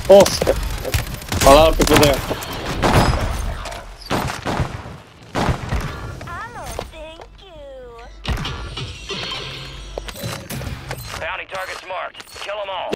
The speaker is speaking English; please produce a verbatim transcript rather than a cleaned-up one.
Oh, a lot of people there. Ammo, thank you. Bounty targets marked. Kill them all.